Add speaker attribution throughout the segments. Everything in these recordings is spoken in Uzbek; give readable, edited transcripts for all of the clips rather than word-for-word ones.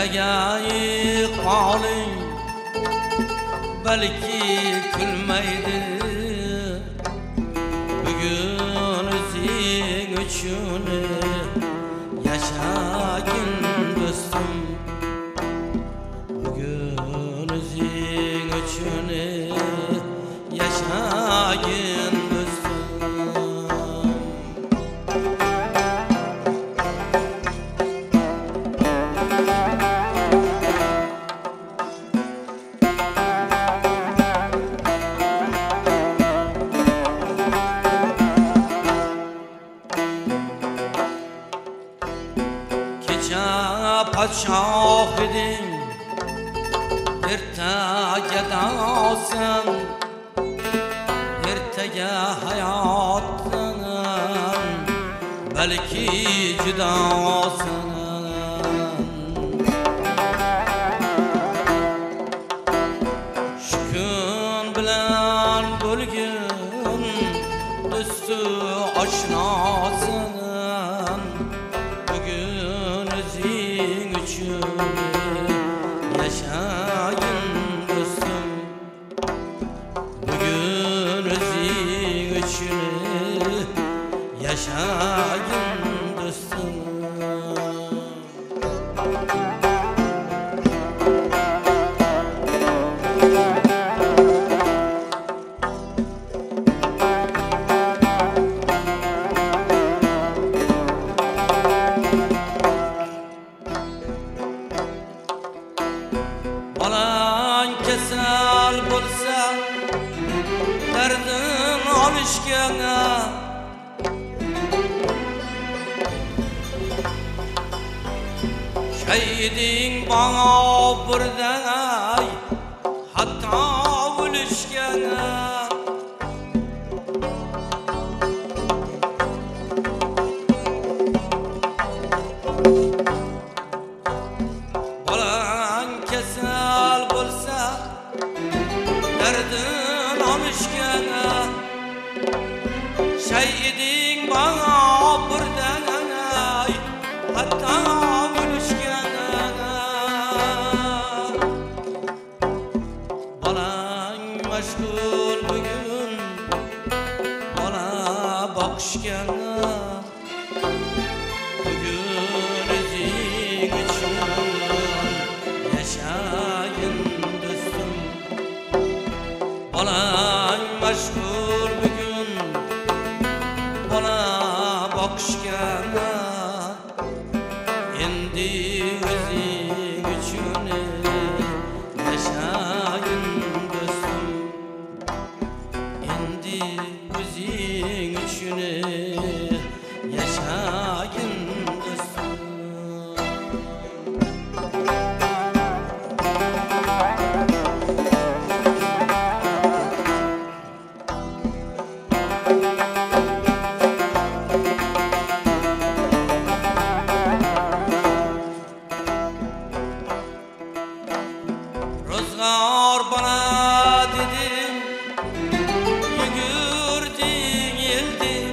Speaker 1: Ertegeyi qalin belki külmeydi. Bugün özün üçün yaşagin dostum. Bugün özün üçün yaşagin dostum. Padşah idin, ertege dağsan, ertege hayatdan, belki cüdasan. Şu gün bilen bölgün, dostu aşnasın. Bugün özün üçün yaşayın dostum. Bugün özün üçün yaşayın dostum. Balan kesal bolsa derdin alışkana, şehidin bana birden ay hatta ölüşkana. Balan kesal bolsa derdin alışkana, şehidin bana birden ay hatta ölüşkana. Balan meşgul bugün bana bakışkana. Bugün özün üçün yaşayın dostum. Balan meşgul bugün bana bakışkana. Endi özün üçün yaşayın dostum. Endi özün üçün yaşayın dostum. Rozgar bana dedim, yugurdin yeldin.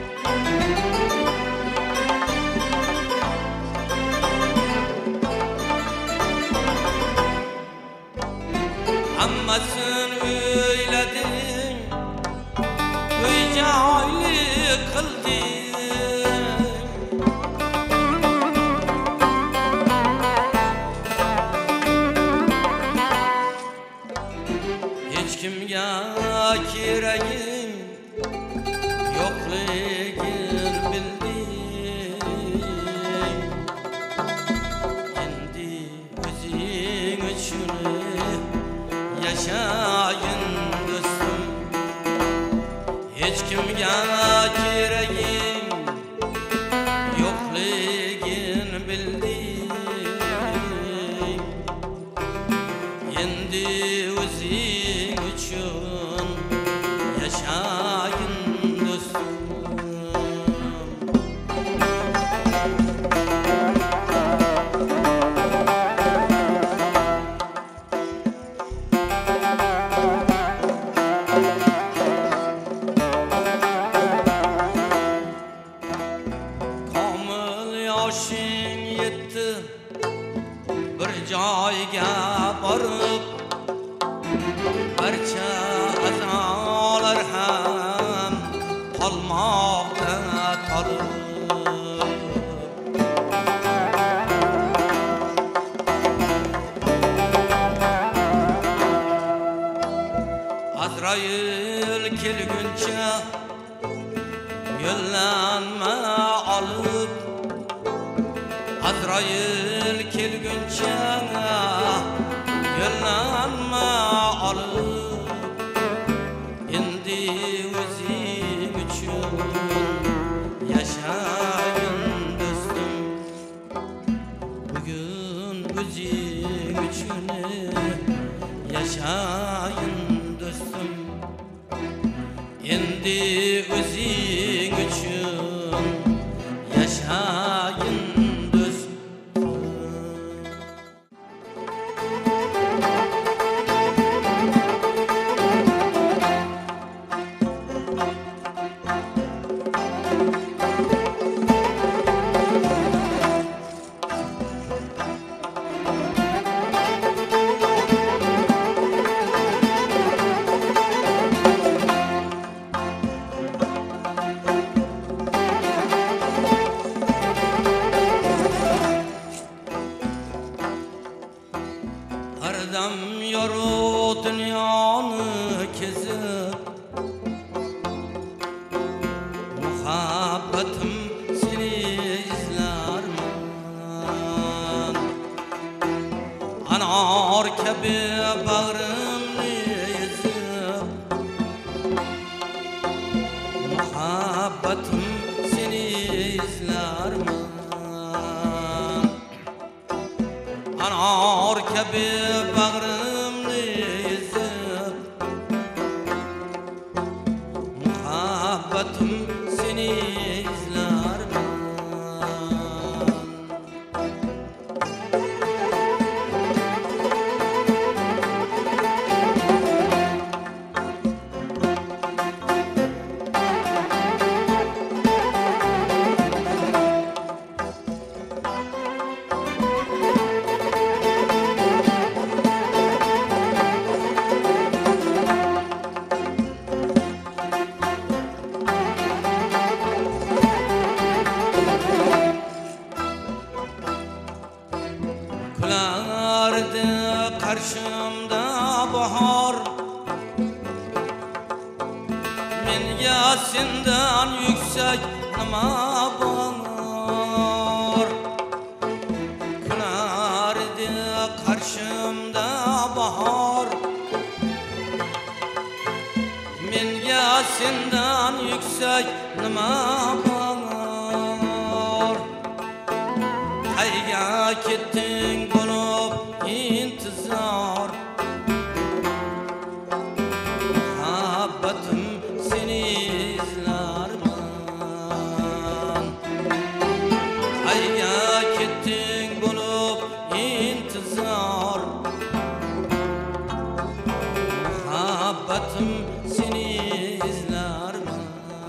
Speaker 1: Hammasın öyledin, öy-cahili kıldın. Hiç kimge keregin yokligin bildin. Endi özün üçün yaşayın dostum. Hiç kimge keregin yokligin bildin. Endi özün üçün yaşayın dostum. bir joyga borib barcha azolar ham qolmoqda qolib Azrail kelguncha yo'llanma olib Azrail kelguncha yo'llanma olib endi o'zing uchun yashagin do'stim bugun o'zing uchun yashagin do'stim endi o'zing uchun yashagin Hardam yorug' dunyoni kezib muhabbatim seni izlarman anor kabi bag'rimni ezib muhabbatim seni izlarman anor kabi bag'rimni ezib muhabbatim seni izlarman Kulardi qarshimda bahor menga sendan yuksak nima bor kulardi qarshimda bahor menga sendan yuksak nima bor qayga ketding bo'lib intizor muhabbatim seni izlarman qayga ketding bo'lib intizor muhabbatim seni izlarman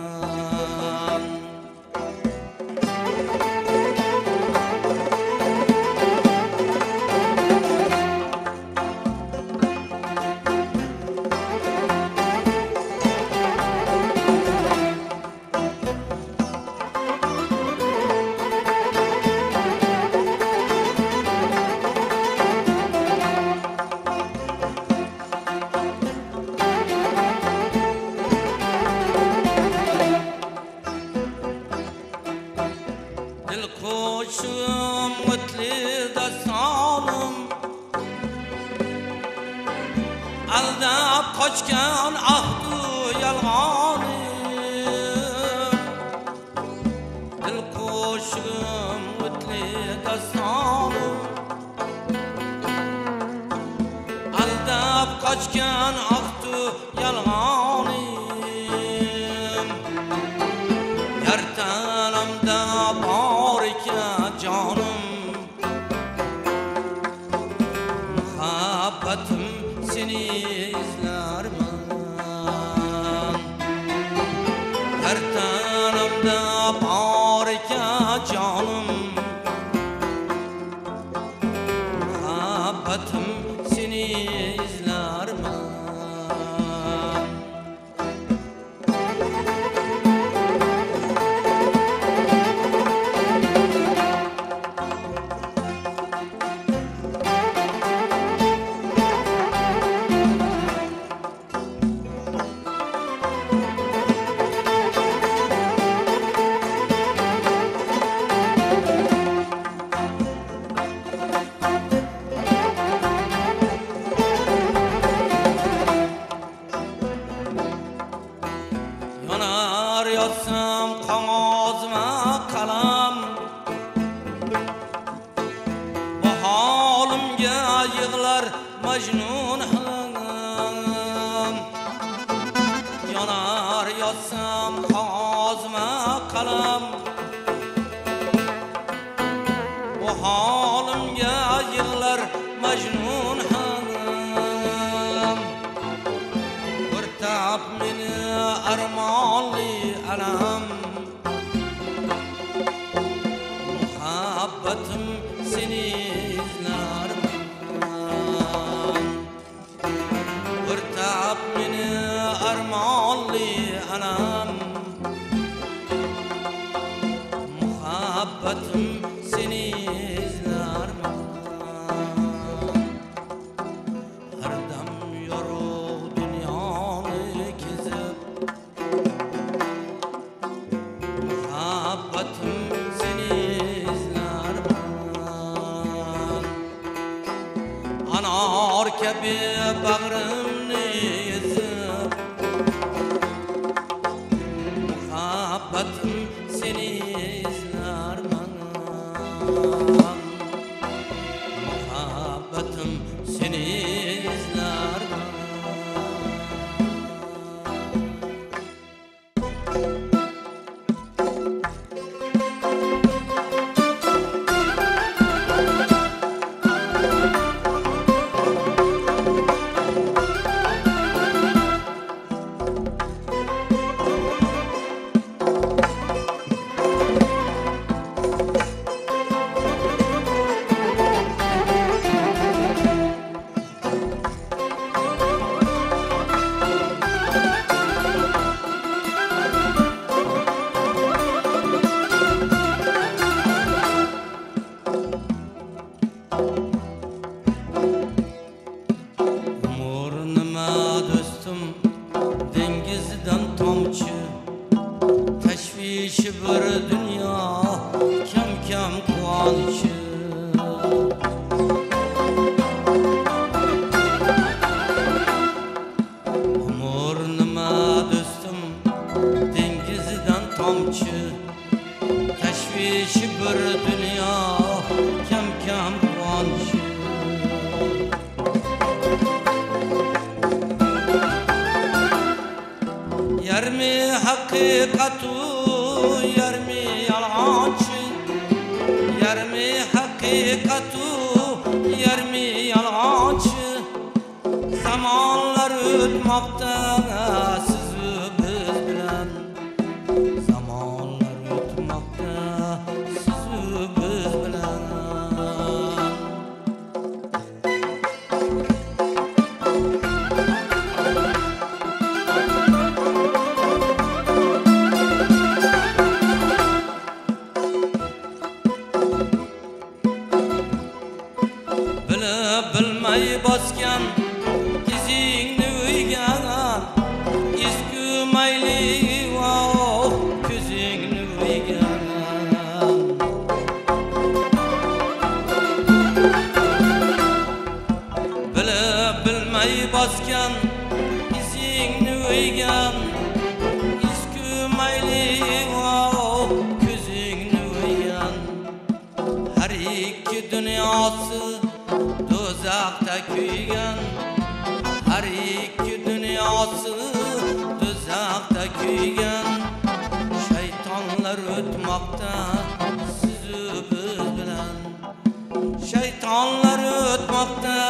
Speaker 1: Dilko'shim o'tli dastonim aldab qochgan ahdu yolg'onim Dilko'shim o'tli dastonim aldab qochgan ahdu yolg'onim yartanamda bor ekan jonim muhabbatim seni izlarman yartanamda bor ekan jonim Majnun hanım yanar yatsam hazma kalam o halimga yig'lar Majnun hanım o'rtab meni armonli alam muhabbatim seni izlarman o'rtab meni armonli alam muhabbatim seni izlarman har dam yorug' dunyoni kezib muhabbatim seni izlarman anor kabi bag'rimni ezib muhabbatim seni izlarman muhabbatim seni izlarman dengizdan tomchi tashvishi bir dunyo kam kam quvonchi umr nima do'stim dengizdan tomchi tashvishi bir dunyo kam kam quvonchi yarmi haqiqatu yarmi yolg'onchi yarmi haqiqatu yarmi yolg'onchi zamonlar o'tmoqda sizu biz bilan zamonlar o'tmoqda sizu biz bilan bilmay bosgan izingni o'ygan izgu mayli ko'zingni o'ygan bilmay bosgan izingni o'ygan izgu mayli ko'zingni o'ygan har ikki dunyosi do'zaxda kuygan har ikki dunyosi do'zaxda kuygan shaytonlar o'tmoqda sizu biz bilan shaytonlar o'tmoqda